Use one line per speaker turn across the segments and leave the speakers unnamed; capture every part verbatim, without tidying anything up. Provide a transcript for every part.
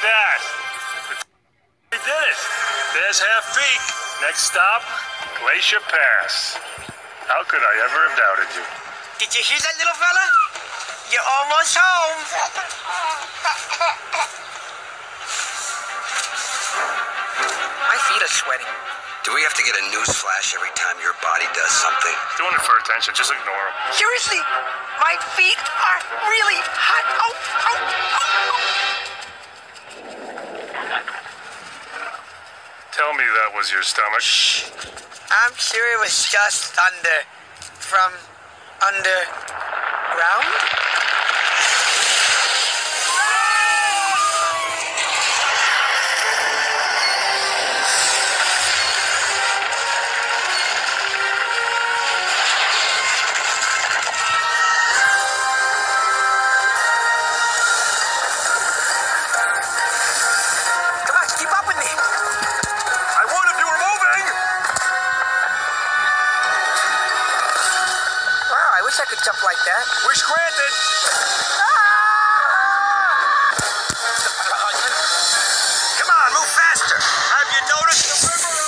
that. We did it. There's Half Peak. Next stop, Glacier Pass. How could I ever have doubted you?
Did you hear that, little fella? You're almost home. My feet are sweating.
Do we have to get a news flash every time your body does something?
Doing it for attention. Just ignore him.
Seriously, my feet are really hot. Oh, oh, oh, oh.
Tell me that was your stomach.
Shh. I'm sure it was just under, from underground. I could jump like that.
Wish granted.
Ah!
Come on, move faster.
Have you noticed the river of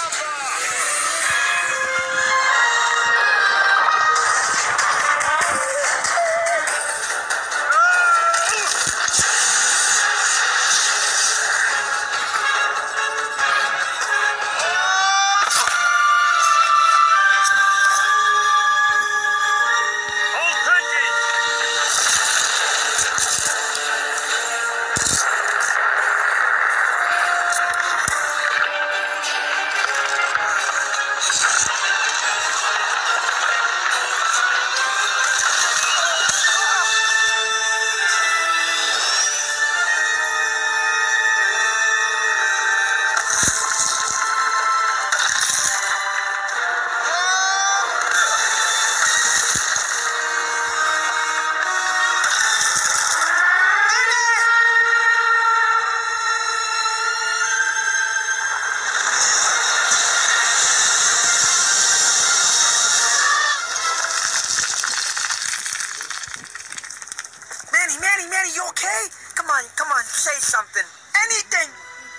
Manny, Manny, you okay? Come on, come on, say something. Anything.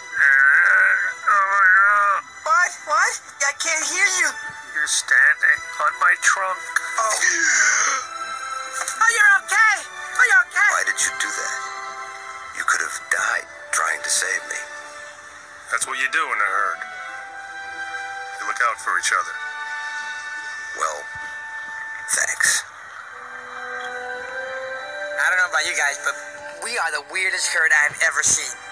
What? What? I can't hear you.
You're standing on my trunk.
Oh. Oh, you're okay. Oh, you're okay.
Why did you do that? You could have died trying to save me.
That's what you do in a herd. You look out for each other.
Well, thanks.
I don't know about you guys, but we are the weirdest herd I've ever seen.